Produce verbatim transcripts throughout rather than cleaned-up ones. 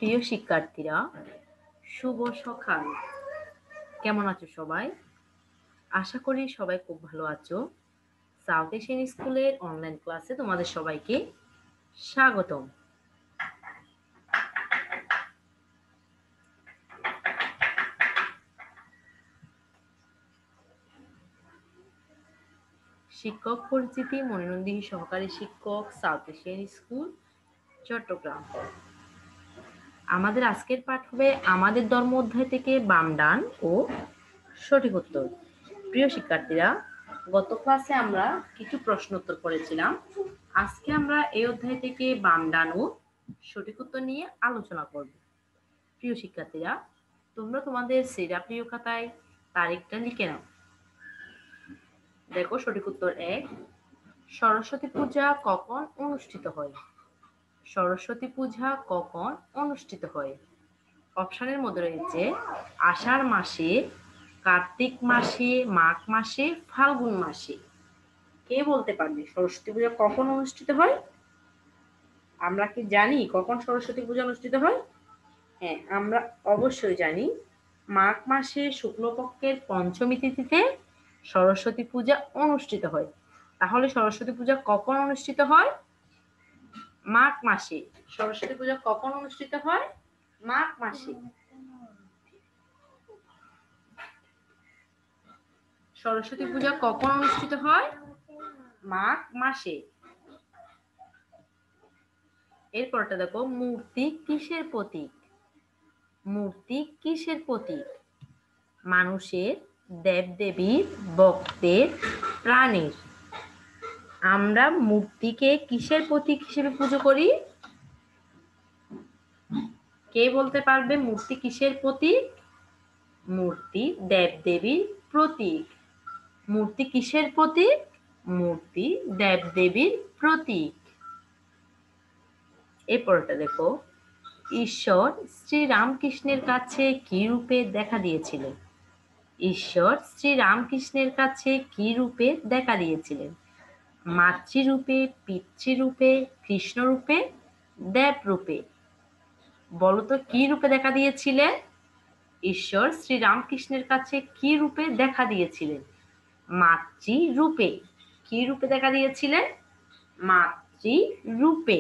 প্রিয় শিক্ষার্থীরা, শুভ সকাল। কেমন আছো সবাই? আশা করি সবাই খুব ভালো আছো। সাউথ এশিয়ান স্কুলের অনলাইন ক্লাসে তোমাদের সবাইকে স্বাগতম। শিক্ষক পরিচিতি মনিনন্দী সহকারী শিক্ষক, সাউথ এশিয়ান স্কুল, চট্টগ্রাম। আমাদের আজকের পাঠ হবে আমাদের ধর্ম অধ্যায় থেকে বাম ডান ও সঠিক উত্তর। প্রিয় শিক্ষার্থীরা, গত ক্লাসে আমরা কিছু প্রশ্ন উত্তর করেছিলাম। আজকে আমরা এই অধ্যায় থেকে বাম ডান ও সঠিক উত্তর নিয়ে আলোচনা করব। প্রিয় শিক্ষার্থীরা, তোমরা তোমাদের সেরা প্রিয় খাতায় তারিখটা লিখে নাও। দেখো, সঠিক উত্তর এক। সরস্বতী পূজা কখন অনুষ্ঠিত হয়? সরস্বতী পূজা কখন অনুষ্ঠিত হয়? অপশনের মধ্যে রয়েছে আষাঢ় মাসে, কার্তিক মাসে, মাঘ মাসে, ফাল্গুন মাসে। কে বলতে পারবে সরস্বতী পূজা কখন অনুষ্ঠিত হয়? আমরা কি জানি কখন সরস্বতী পূজা অনুষ্ঠিত হয়? হ্যাঁ, আমরা অবশ্যই জানি। মাঘ মাসে শুক্লপক্ষের পঞ্চমী তিথিতে সরস্বতী পূজা অনুষ্ঠিত হয়। তাহলে সরস্বতী পূজা কখন অনুষ্ঠিত হয়? মাঘ মাসে। সরস্বতী পূজা কখন অনুষ্ঠিত হয়? মাঘ মাসে। সরস্বতী পূজা কখন অনুষ্ঠিত হয়? মাঘ মাসে। এরপরটা দেখো, মূর্তি কিসের প্রতীক? মূর্তি কিসের প্রতীক? মানুষের, দেবদেবীর, ভক্তের, প্রাণীর। আমরা মূর্তিকে কিসের প্রতীক হিসেবে পুজো করি? কে বলতে পারবে মূর্তি কিসের প্রতীক? মূর্তি দেবদেবীর প্রতীক। মূর্তি কিসের প্রতীক? মূর্তি দেবদেবীর প্রতীক। এরপরটা দেখো, ঈশ্বর শ্রীরামকৃষ্ণের কাছে কি রূপে দেখা দিয়েছিলেন? ঈশ্বর শ্রীরামকৃষ্ণের কাছে কি রূপে দেখা দিয়েছিলেন? মাতৃরূপে, পিতৃরূপে, কৃষ্ণরূপে, দেবরূপে। বলতো কি রূপে দেখা দিয়েছিলেন? ঈশ্বর শ্রীরামকৃষ্ণের কাছে কি রূপে দেখা দিয়েছিলেন? মাতৃরূপে। কি রূপে দেখা দিয়েছিলেন? মাতৃরূপে।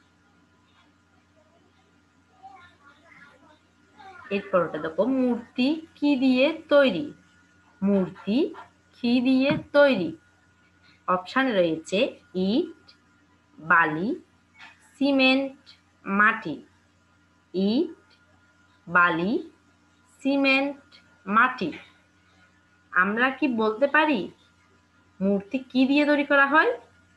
এরপরটা দেখো, মূর্তি কি দিয়ে তৈরি? মূর্তি কি দিয়ে তৈরি? অপশানে রয়েছে ইট, বালি, সিমেন্ট, মাটি। ইট, বালি, সিমেন্ট, মাটি। আমরা কি বলতে পারি মূর্তি কি দিয়ে তৈরি করা হয়?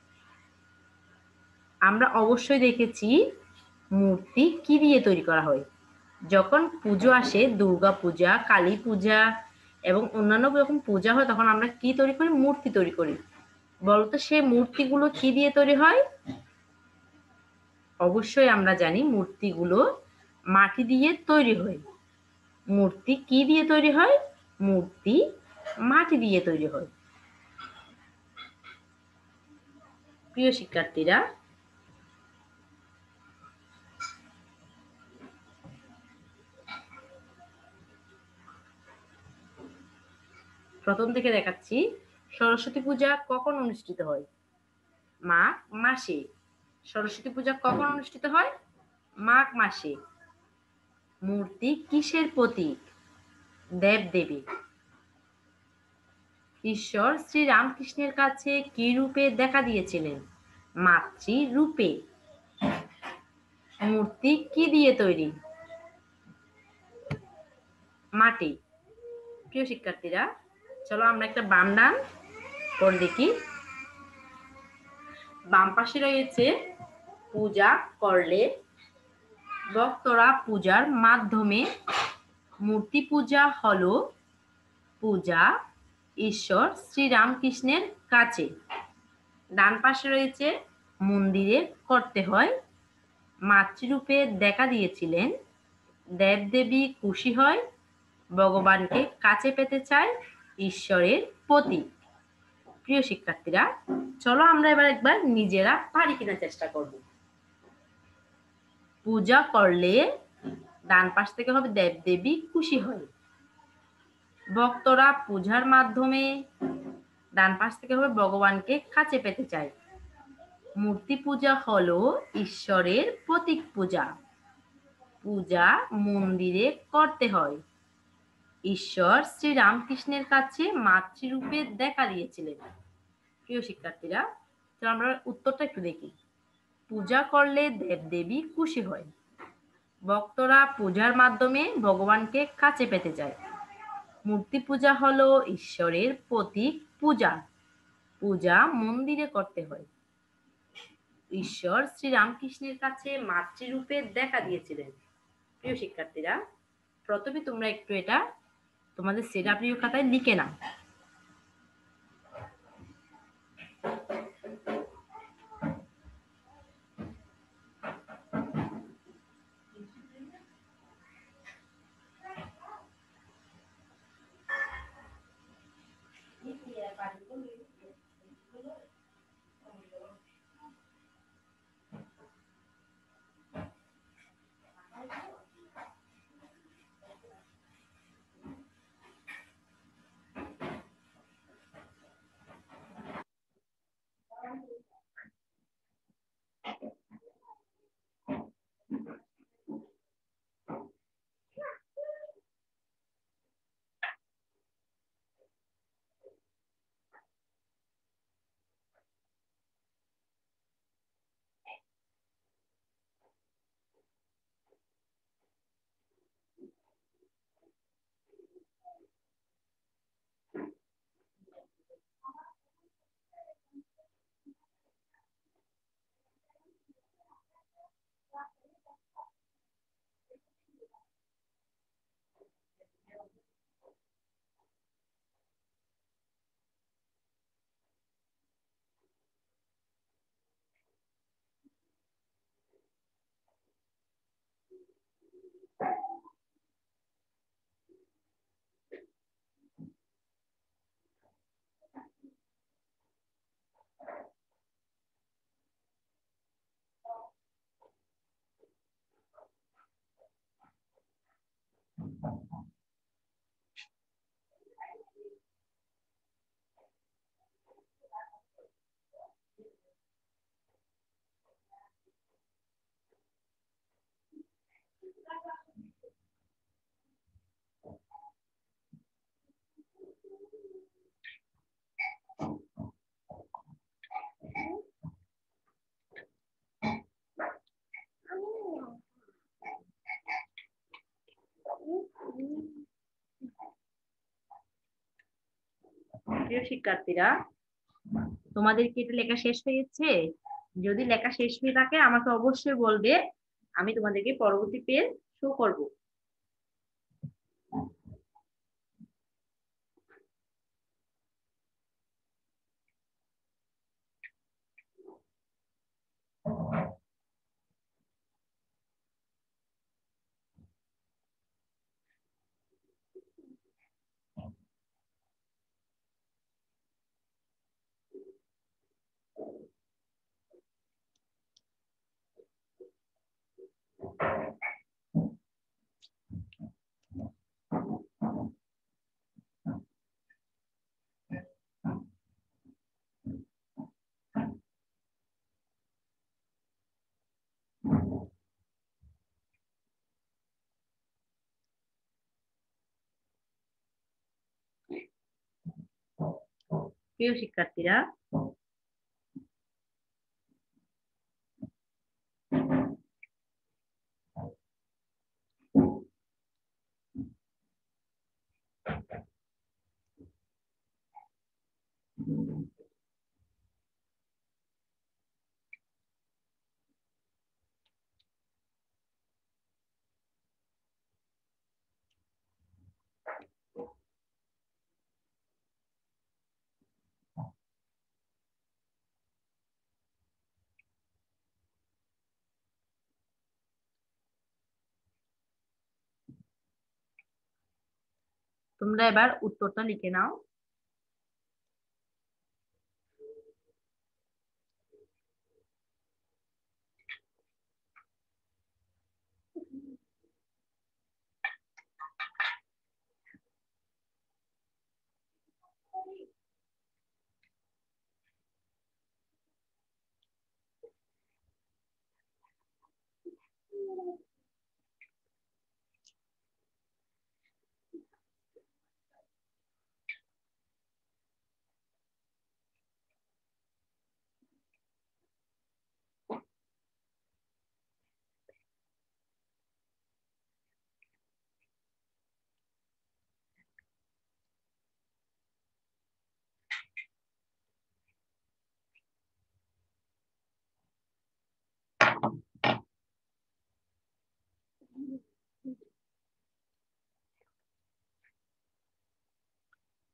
আমরা অবশ্যই দেখেছি মূর্তি কি দিয়ে তৈরি করা হয়। যখন পুজো আসে, দুর্গা পূজা, কালী পূজা এবং অন্যান্য যখন পূজা হয়, তখন আমরা কি তৈরি করি? মূর্তি তৈরি করি। বলতো সেই মূর্তিগুলো কি দিয়ে তৈরি হয়? অবশ্যই আমরা জানি মূর্তিগুলো মাটি দিয়ে তৈরি হয়। মূর্তি কি দিয়ে তৈরি হয়? মূর্তি মাটি দিয়ে তৈরি হয়। প্রিয় শিক্ষার্থীরা, প্রথম থেকে দেখাচ্ছি। সরস্বতী পূজা কখন অনুষ্ঠিত হয়? মাঘ মাসে। সরস্বতী পূজা কখন অনুষ্ঠিত হয়? মাঘ মাসে। মূর্তি কিসের প্রতীক? দেবদেবী। ঈশ্বর শ্রীরামকৃষ্ণের কাছে কি রূপে দেখা দিয়েছিলেন? মাতৃরূপে। মূর্তি কি দিয়ে তৈরি? মাটি। প্রিয় শিক্ষার্থীরা, চলো আমরা একটা বাম ডান করে দেখি। বাম পাশে রয়েছে পূজা করলে ভক্তরা পূজার মাধ্যমে। মূর্তি পূজা হলো পূজা ঈশ্বর শ্রীরামকৃষ্ণের কাছে। ডান পাশে রয়েছে মন্দিরে করতে হয়। মাতৃরূপে দেখা দিয়েছিলেন। দেবদেবী খুশি হয়, ভগবানকে কাছে পেতে চায়, ঈশ্বরের প্রতীক। প্রিয় শিক্ষার্থীরা, চলো আমরা এবার একবার নিজেরা পারি কিনা চেষ্টা করব। পূজা করলে ডান পাশ থেকে হবে দেব দেবী খুশি হয়। ভক্তরা পূজার মাধ্যমে, ডান পাশ থেকে হবে ভগবানকে কাছে পেতে চায়। মূর্তি পূজা হলো ঈশ্বরের প্রতীক পূজা। পূজা মন্দিরে করতে হয়। ঈশ্বর শ্রীরামকৃষ্ণের কাছে মাতৃরূপে দেখা দিয়েছিলেন। প্রিয় শিক্ষার্থীরা, তো আমরা উত্তরটা একটু দেখি। পূজা করলে দেবদেবী খুশি হয়। ভক্তরা পূজার মাধ্যমে ভগবানকে কাছে পেতে চায়। মূর্তি পূজা হলো ঈশ্বরের প্রতীক পূজা। পূজা মন্দিরে করতে হয়। ঈশ্বর শ্রীরামকৃষ্ণের কাছে মাতৃরূপে দেখা দিয়েছিলেন। প্রিয় শিক্ষার্থীরা, প্রথমে তোমরা একটু এটা তোমাদের সেরা প্রিয় খাতায় লিখে নাও। প্রিয় শিক্ষার্থীরা, তোমাদের কি এটা লেখা শেষ হয়েছে? যদি লেখা শেষ হয়ে থাকে আমাকে অবশ্যই বলবে, আমি তোমাদেরকে পরবর্তী পেজ শো করব। প্রিয় শিক্ষার্থীরা, তোমরা এবার উত্তরটা লিখে নাও।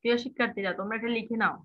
প্রিয় শিক্ষার্থীরা, তোমরা এটা লিখে নাও।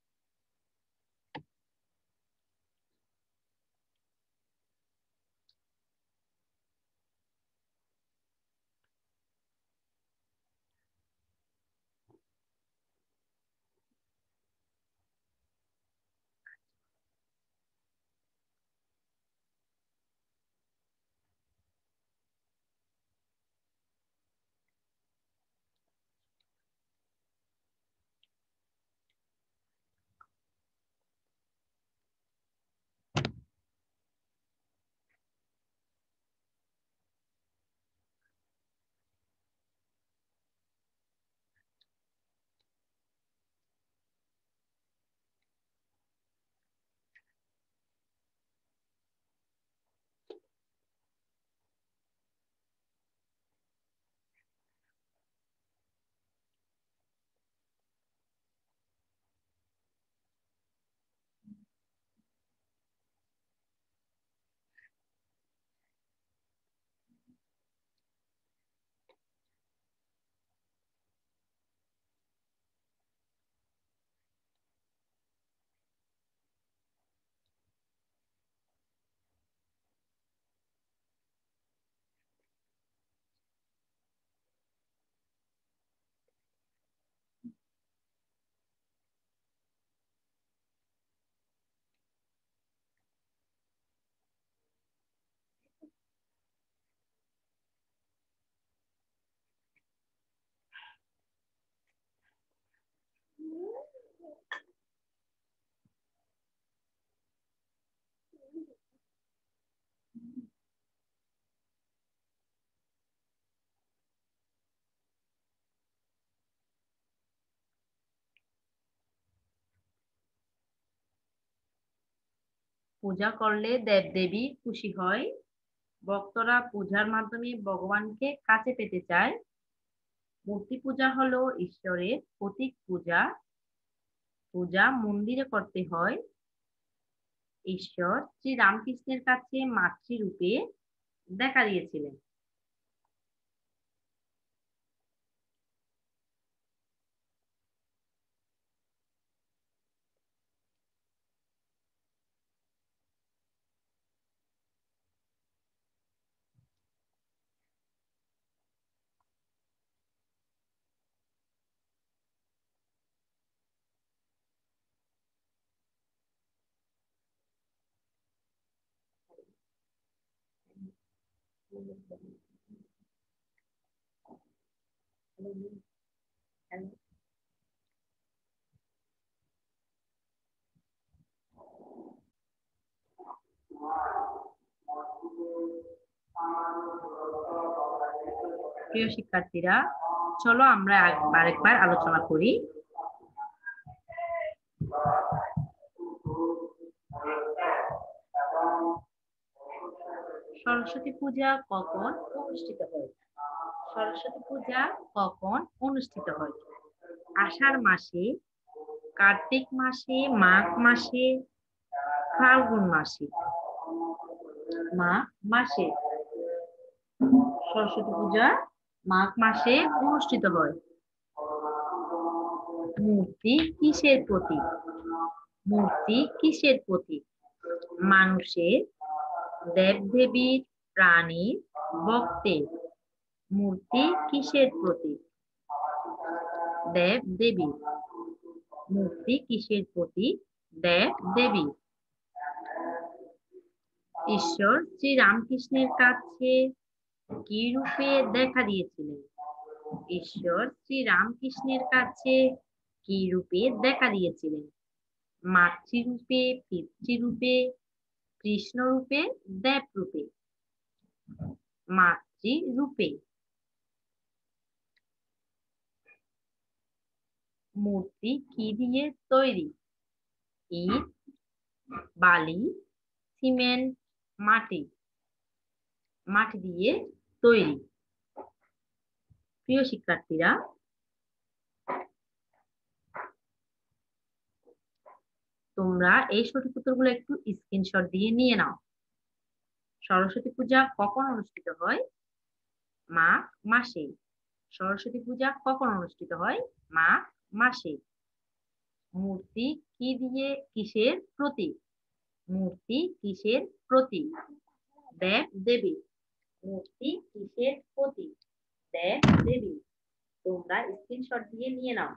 পূজা করলে দেবদেবী খুশি হয়, ভক্তরা পূজার মাধ্যমে ভগবানকে কাছে পেতে চায়। মূর্তি পূজা হলো ঈশ্বরের প্রতীক পূজা। পূজা মন্দিরে করতে হয়। ঈশ্বর শ্রী রামকৃষ্ণের কাছে মাতৃরূপে দেখা দিয়েছিলেন। প্রিয় শিক্ষার্থীরা, চলো আমরা আরেকবার আলোচনা করি। সরস্বতী পূজা কখন অনুষ্ঠিত হয়? সরস্বতী পূজা কখন অনুষ্ঠিত হয়? আষাঢ় মাসে, কার্তিক মাসে, মাঘ মাসে, ফাল্গুন মাসে। মাঘ মাসে। সরস্বতী পূজা মাঘ মাসে অনুষ্ঠিত হয়। মূর্তি কিসের প্রতীক? মূর্তি কিসের প্রতীক? মানুষের, দেবদেবীর, প্রাণীর, ভক্তের। মূর্তি কিসের প্রতীক? দেব দেবী। মূর্তি কিসের প্রতীক? দেব দেবী। ঈশ্বর শ্রী রামকৃষ্ণের কাছে কি রূপে দেখা দিয়েছিলেন? ঈশ্বর শ্রী রামকৃষ্ণের কাছে কি রূপে দেখা দিয়েছিলেন? মাতৃরূপে, পিতৃরূপে, কৃষ্ণ রূপে, দেব রূপে। মাতৃরূপে। মূর্তি কি দিয়ে তৈরি? ইট, বালি, সিমেন্ট, মাটি। মাটি দিয়ে তৈরি। প্রিয় শিক্ষার্থীরা, তোমরা এই সঠিক উত্তরগুলো একটু স্ক্রিনশট দিয়ে নিয়ে নাও। সরস্বতী পূজা কখন অনুষ্ঠিত হয়? মাঘ মাসে। সরস্বতী পূজা কখন অনুষ্ঠিত হয়? মাঘ মাসে। মূর্তি কি দিয়ে কিসের প্রতীক? মূর্তি কিসের প্রতীক? দেব দেবী। মূর্তি কিসের প্রতীক? দেব দেবী। তোমরা স্ক্রিনশট দিয়ে নিয়ে নাও।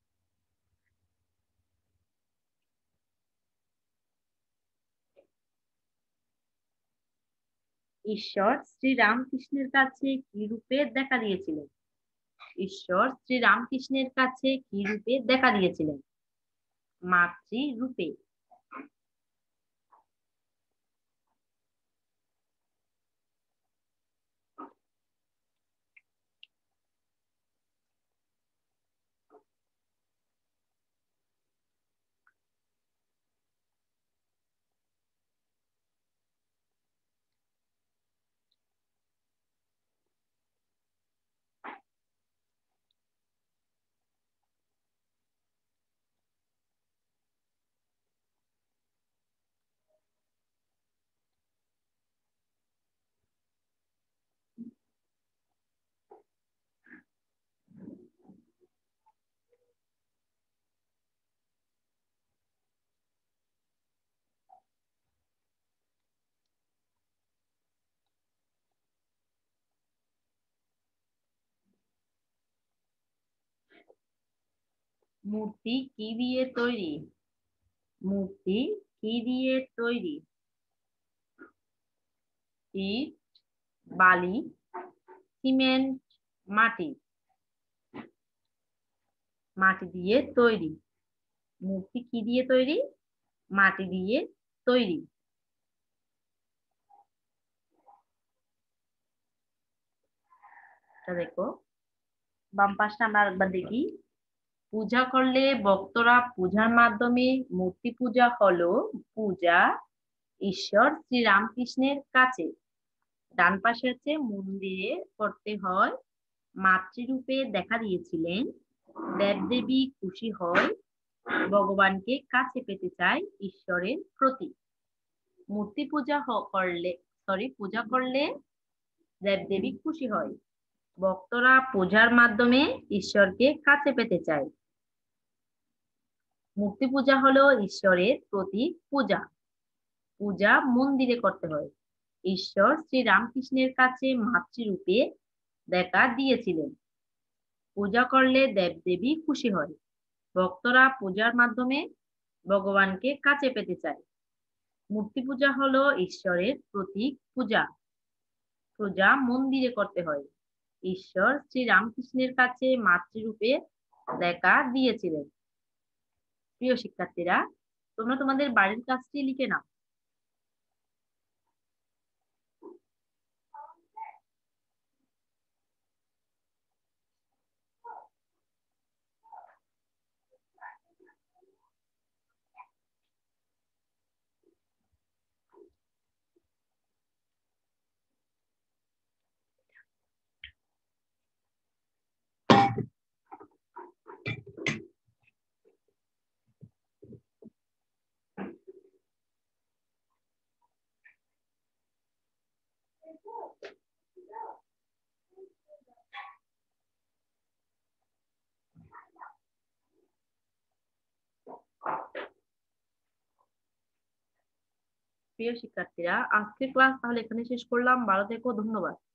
ঈশ্বর শ্রীরামকৃষ্ণের কাছে কি রূপে দেখা দিয়েছিলেন? ঈশ্বর শ্রীরামকৃষ্ণের কাছে কি রূপে দেখা দিয়েছিলেন? মাতৃ রূপে। মূর্তি কি দিয়ে তৈরি? মূর্তি কি দিয়ে তৈরি? ইট, বালি, সিমেন্ট, মাটি। মাটি দিয়ে তৈরি। মূর্তি কি দিয়ে তৈরি? মাটি দিয়ে তৈরি। দেখো বাম পাশটা আমরা একবার দেখি। পূজা করলে ভক্তরা পূজার মাধ্যমে মূর্তি পূজা হলো পূজা ঈশ্বর শ্রীরামকৃষ্ণের কাছে। ডান পাশে হচ্ছে মন্দিরে করতে হয়, মাতৃরূপে দেখা দিয়েছিলেন, দেবদেবী খুশি হয়, ভগবানকে কাছে পেতে চায়, ঈশ্বরের প্রতি। মূর্তি পূজা করলে সরি পূজা করলে দেবদেবী খুশি হয়, ভক্তরা পূজার মাধ্যমে ঈশ্বরকে কাছে পেতে চায়। মূর্তি পূজা হলো ঈশ্বরের প্রতি পূজা। পূজা মন্দিরে করতে হয়। ঈশ্বর শ্রীরামকৃষ্ণের কাছে মাতৃরূপে দেখা দিয়েছিলেন। পূজা করলে দেবদেবী খুশি হয়, ভক্তরা পূজার মাধ্যমে ভগবানকে কাছে পেতে চায়। মূর্তি পূজা হলো ঈশ্বরের প্রতীক পূজা। পূজা মন্দিরে করতে হয়। ঈশ্বর শ্রীরামকৃষ্ণের কাছে মাতৃরূপে দেখা দিয়েছিলেন। প্রিয় শিক্ষার্থীরা, তোমরা তোমাদের বাড়ির কাজটি লিখে নাও। প্রিয় শিক্ষার্থীরা, আজকের ক্লাস তাহলে এখানে শেষ করলাম। ভালো থেকো, ধন্যবাদ।